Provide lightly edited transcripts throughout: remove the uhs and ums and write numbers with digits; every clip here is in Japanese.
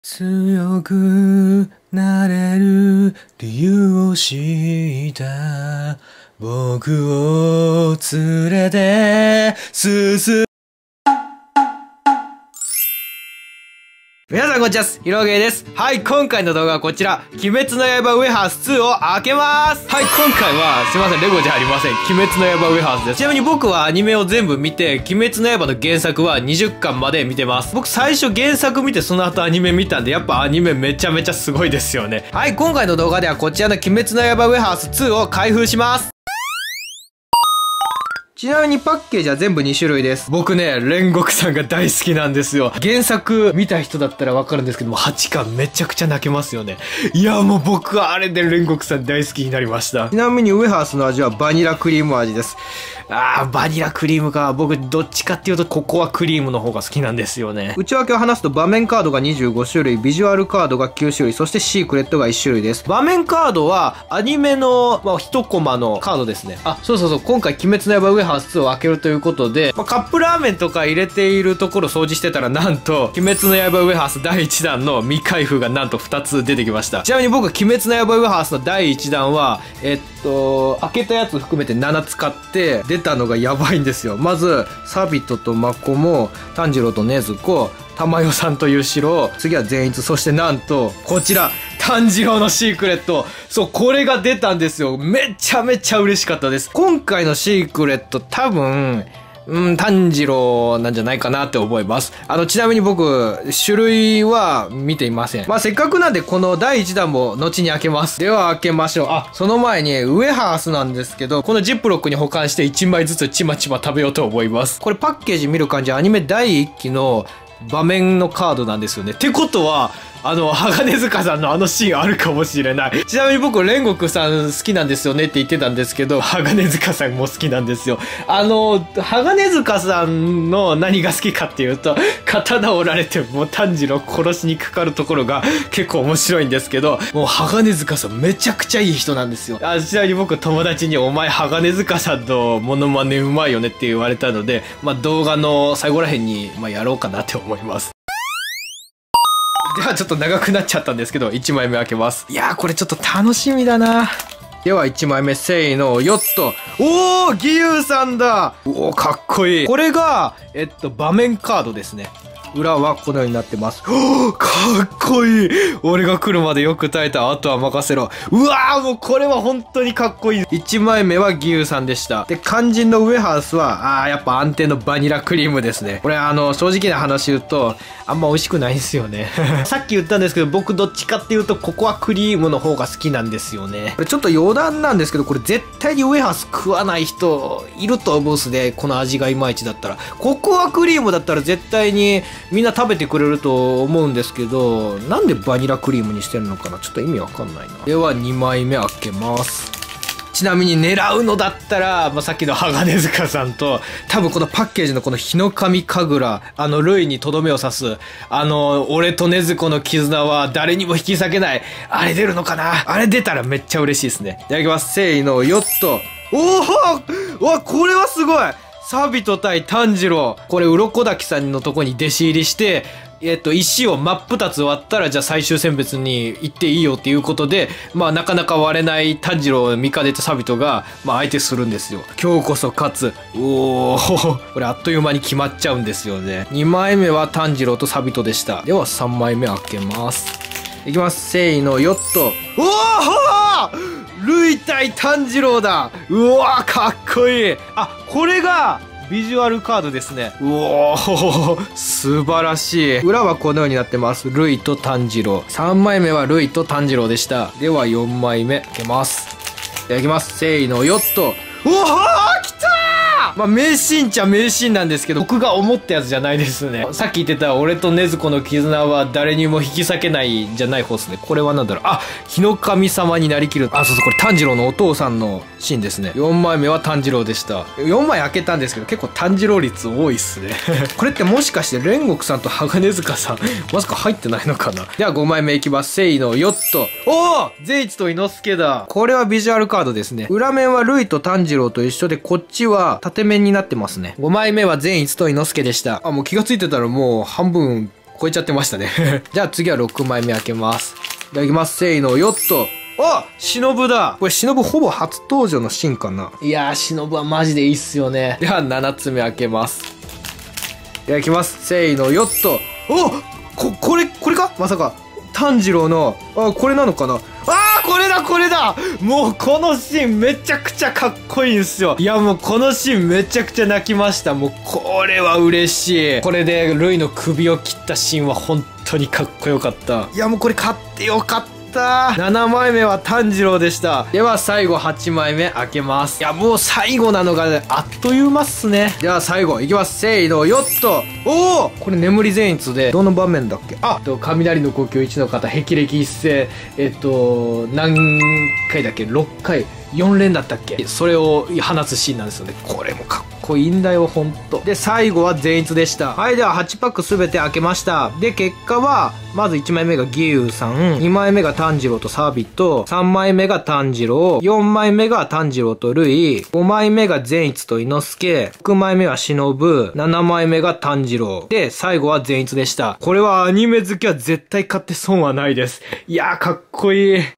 強くなれる理由を知った僕を連れて進む。皆さんこんにちは、ひろげーです。はい、今回の動画はこちら、鬼滅の刃ウェハース2を開けます。はい、今回は、すいません、レゴじゃありません。鬼滅の刃ウェハースです。ちなみに僕はアニメを全部見て、鬼滅の刃の原作は20巻まで見てます。僕最初原作見てその後アニメ見たんで、やっぱアニメめちゃめちゃすごいですよね。はい、今回の動画ではこちらの鬼滅の刃ウェハース2を開封します。ちなみにパッケージは全部2種類です。僕ね、煉獄さんが大好きなんですよ。原作見た人だったらわかるんですけども、8巻めちゃくちゃ泣けますよね。いや、もう僕はあれで煉獄さん大好きになりました。ちなみにウエハースの味はバニラクリーム味です。バニラクリームか。僕どっちかっていうとココアクリームの方が好きなんですよね。内訳を話すと場面カードが25種類、ビジュアルカードが9種類、そしてシークレットが1種類です。場面カードはアニメの、1コマのカードですね。そうそう、今回鬼滅の刃ウエハース2を開けるということで、カップラーメンとか入れているところ掃除してたら、なんと鬼滅の刃ウエハース第1弾の未開封がなんと2つ出てきました。ちなみに僕鬼滅の刃ウエハースの第1弾は開けたやつ含めて7使って出たのがやばいんですよ。まずサビトとマコモ、炭治郎と禰豆子、玉代さんという城、次は善逸、そしてなんとこちら炭治郎のシークレット。そう、これが出たんですよ。めちゃめちゃ嬉しかったです。今回のシークレット多分炭治郎なんじゃないかなって思います。ちなみに僕、種類は見ていません。せっかくなんでこの第1弾も後に開けます。では開けましょう。その前にウエハースなんですけど、このジップロックに保管して1枚ずつちまちま食べようと思います。これパッケージ見る感じ、アニメ第1期の場面のカードなんですよね。ってことは、鋼塚さんのシーンあるかもしれない。ちなみに僕、煉獄さん好きなんですよねって言ってたんですけど、鋼塚さんも好きなんですよ。鋼塚さんの何が好きかっていうと、刀を折られてもう炭治郎殺しにかかるところが結構面白いんですけど、もう鋼塚さんめちゃくちゃいい人なんですよ。ちなみに僕、友達にお前鋼塚さんのモノマネうまいよねって言われたので、動画の最後らへんに、やろうかなって思います。ではちょっと長くなっちゃったんですけど、1枚目開けます。いやー、これちょっと楽しみだな。では1枚目、せーの、よっと。おー、義勇さんだ。おー、かっこいい。これが、場面カードですね。裏はこのようになってます。おー、かっこいい。俺が来るまでよく耐えた。あとは任せろ。うわー、もうこれは本当にかっこいい。1枚目は義勇さんでした。で、肝心のウエハースは、やっぱ安定のバニラクリームですね。これ正直な話言うと、あんま美味しくないんですよね。さっき言ったんですけど、僕どっちかっていうとココアクリームの方が好きなんですよね。これちょっと余談なんですけど、これ絶対にウエハース食わない人いると思うっすね。この味がいまいちだったら。ココアクリームだったら絶対にみんな食べてくれると思うんですけど、なんでバニラクリームにしてるのかな、ちょっと意味わかんないな。では2枚目開けます。ちなみに狙うのだったら、さっきの鋼塚さんと、多分このパッケージのこの日の神神楽、ルイにとどめを刺す、俺と禰豆子の絆は誰にも引き裂けない。あれ出るのかな。あれ出たらめっちゃ嬉しいですね。いただきます。せーの、よっと。おお、わ、これはすごい。サビト対炭治郎。これ、鱗滝さんのとこに弟子入りして、石を真っ二つ割ったら、じゃあ最終選別に行っていいよっていうことで、なかなか割れない炭治郎、ミカデとサビトが、相手するんですよ。今日こそ勝つ。おー、これあっという間に決まっちゃうんですよね。2枚目は炭治郎とサビトでした。では3枚目開けます。いきます。せーの、よっと。おー、ルイ対炭治郎だ。うわー、かっこいい。これが、ビジュアルカードですね。うおー、素晴らしい。裏はこのようになってます。ルイと炭治郎。3枚目はルイと炭治郎でした。では4枚目開けます。いただきます。せーの、よっと。おー、来たー。名シーンっちゃ名シーンなんですけど、僕が思ったやつじゃないですね。さっき言ってた俺と禰豆子の絆は誰にも引き裂けないじゃない方ですね。これはなんだろう。日の神様になりきる。そうそう、これ炭治郎のお父さんのシーンですね。4枚目は炭治郎でした。4枚開けたんですけど、結構炭治郎率多いっすね。これってもしかして煉獄さんと鋼塚さん、まさか入ってないのかな。では5枚目いきます。せーの、よっと。おー、善逸と伊之助だ。これはビジュアルカードですね。裏面はルイと炭治郎と一緒で、こっちは縦面になってますね。5枚目は善逸と伊之助でした。もう気がついてたらもう半分超えちゃってましたね。じゃあ次は6枚目開けます。いただきます。せーの、よっと。あ、忍だ。これ忍ほぼ初登場のシーンかな。いやー、忍はマジでいいっすよね。では7つ目開けます。いただきます。せーの、よっと。お、これかまさか。炭治郎の、あ、これなのかな。これだもうこのシーンめちゃくちゃかっこいいんすよ。いやもうこのシーンめちゃくちゃ泣きました。もうこれは嬉しい。これでルイの首を切ったシーンは本当にかっこよかった。いやもうこれ買ってよかった。7枚目は炭治郎でした。では最後8枚目開けます。いやもう最後なのが、ね、あっという間っすね。では最後いきます。せーの、よっと。おお、これ眠り善逸でどの場面だっけ。雷の呼吸1の方、霹靂一世、何回だっけ、6回4連だったっけ、それを放つシーンなんですよね。これもかっこいいんだよ、ほんと。で、最後は善逸でした。はい、では8パックすべて開けました。で、結果は、まず1枚目が義勇さん、2枚目が炭治郎とサビト、3枚目が炭治郎、4枚目が炭治郎とルイ、5枚目が善逸と伊之助、6枚目は忍、7枚目が炭治郎。で、最後は善逸でした。これはアニメ好きは絶対買って損はないです。いやー、かっこいい。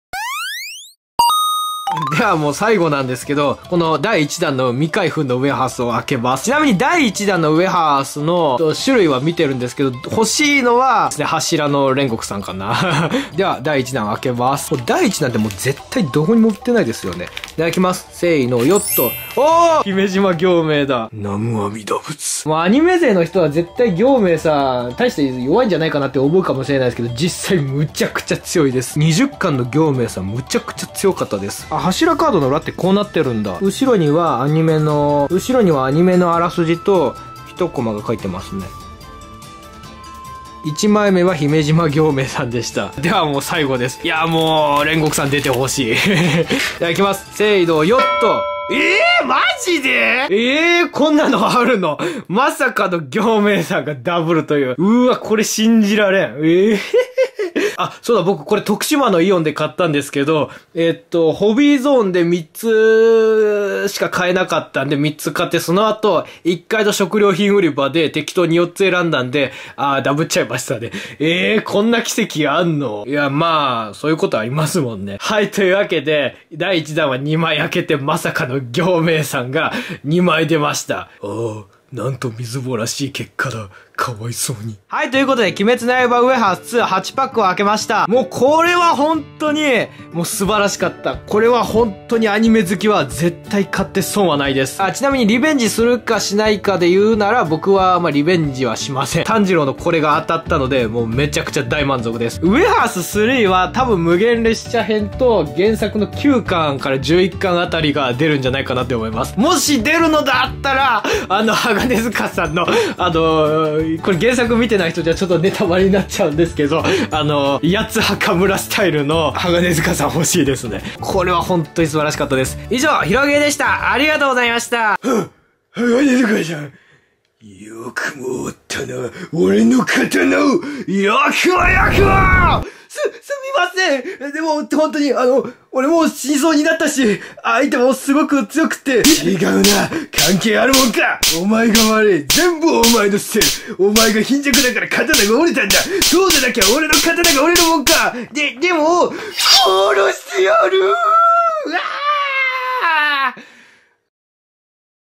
ではもう最後なんですけど、この第1弾の未開封のウェハースを開けます。ちなみに第1弾のウェハースの種類は見てるんですけど、欲しいのは柱の煉獄さんかな。では第1弾開けます。第1弾ってもう絶対どこにも売ってないですよね。いただきます。せーの、よっと。おー、姫島行明だ。南無阿弥陀仏。もうアニメ勢の人は絶対行明さ、大して弱いんじゃないかなって思うかもしれないですけど、実際むちゃくちゃ強いです。20巻の行明さんむちゃくちゃ強かったです。柱カードの裏ってこうなってるんだ。後ろにはアニメのあらすじと一コマが書いてますね。1枚目は姫島行明さんでした。ではもう最後です。いやもう煉獄さん出てほしい。いただきます。せーの、よっと。マジでこんなのあるの。まさかの行明さんがダブルという。うわ、これ信じられん。そうだ、僕これ徳島のイオンで買ったんですけど、ホビーゾーンで3つしか買えなかったんで3つ買って、その後、1階の食料品売り場で適当に4つ選んだんで、ダブっちゃいましたね。こんな奇跡あんの？いや、まあ、そういうことありますもんね。はい、というわけで、第1弾は2枚開けて、まさかの行明さんが2枚出ました。なんとみずぼらしい結果だ。かわいそうに。はい、ということで、鬼滅の刃ウェハース2 8パックを開けました。もうこれは本当に、もう素晴らしかった。これは本当にアニメ好きは絶対買って損はないです。ちなみにリベンジするかしないかで言うなら、僕はリベンジはしません。炭治郎のこれが当たったので、もうめちゃくちゃ大満足です。ウェハース3は多分無限列車編と原作の9巻から11巻あたりが出るんじゃないかなって思います。もし出るのだったら、鋼塚さんの、これ原作見てない人じゃちょっとネタバレになっちゃうんですけど、八つ墓村スタイルの鋼塚さん欲しいですね。これは本当に素晴らしかったです。以上、ひろげでした。ありがとうございました。鋼塚さん。よくもおったな。俺の刀を。よくもすみません。でも、本当に、俺もう死にそうになったし、相手もすごく強くて。違うな。関係あるもんか。お前が悪い。全部お前のせい。お前が貧弱だから刀が折れたんだ。そうでなきゃ俺の刀が折れるもんか。でも、殺してやる。うわー